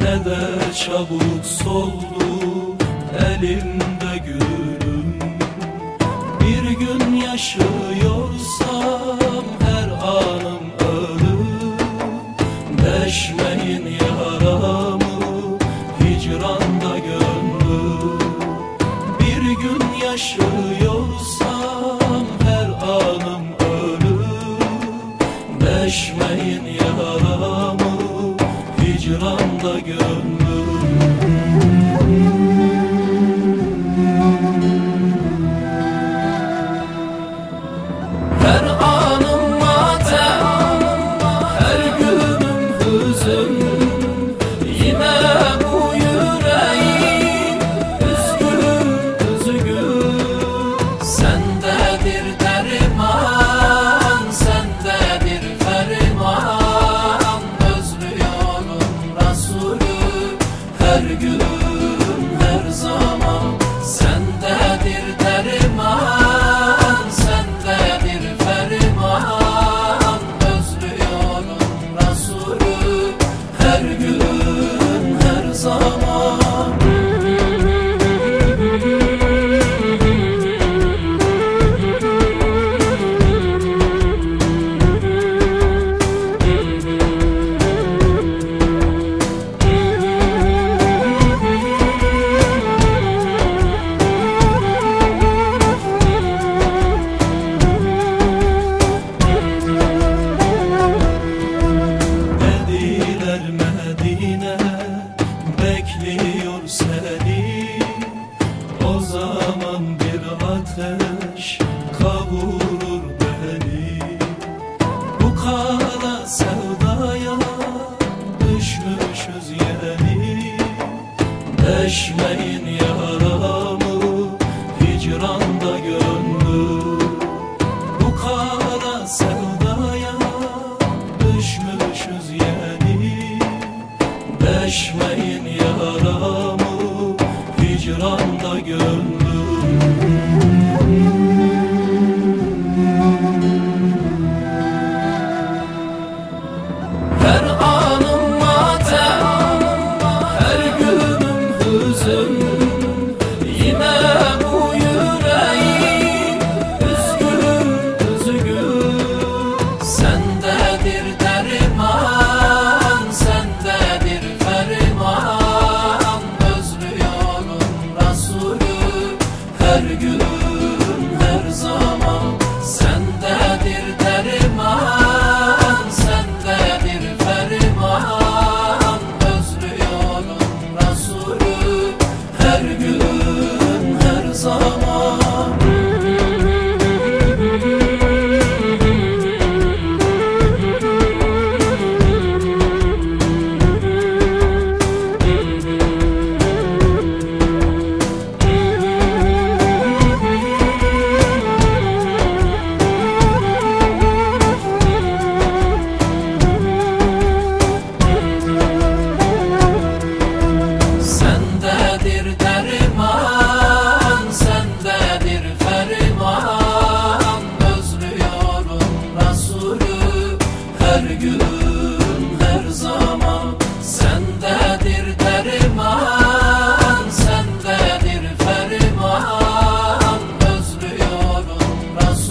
ne de çabuk soldu elimde gülüm. Bir gün yaşıyorsam her anım ölüm. Deşmeyin yaramı hicranda gönlüm. Bir gün yaşıyorsam her anım ölüm. Deşmeyin yaramı hicranda gönlüm. Her anım matem, her günüm hüzün. Yine bu yüreğim üzgün, üzgün. Sendedir derman, sendedir ferman. Özlüyorum Resulü her gün, her zaman. Sendedir derman, sendedir ferman. Özlüyorum Resulü her gün, her zaman. Mediler Medine bekliyor seni. O zaman bir ateş kavurur beni. Bu kara sevdaya düşmüşüz yeni. Deşmeyin yaramı hicranda gönlüm. Bu kara sevdaya düşmüşüz yeni. Deşmeyin yaramı hicranda gönlüm. Her anım matem, her günüm hüzün. Yine bu yüreğim üzgün, üzgün. Sendedir derman, sendedir ferman. Özlüyorum Resulü her gün, her zaman. Sendedir derman, sendedir ferman. Özlüyorum Resulü her gün, her zaman. Sendedir derman, sendedir ferman. Özlüyorum Resulü her gün, her zaman. Sendedir derman, sendedir ferman. Özlüyorum Resulü